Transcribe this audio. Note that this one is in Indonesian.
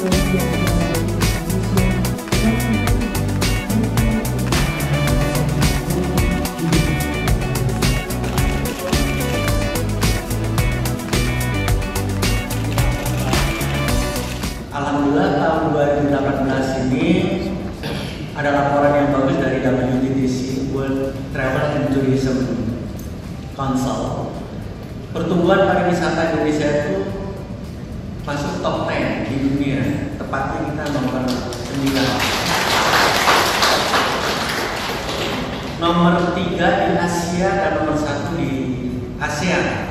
Alhamdulillah tahun 2018 ini ada laporan yang bagus dari WTTC, World Travel and Tourism Council. Pertumbuhan pariwisata Indonesia itu masuk top 10 di dunia, tepatnya kita nomor 9. Nomor 3 di Asia dan nomor 1 di ASEAN.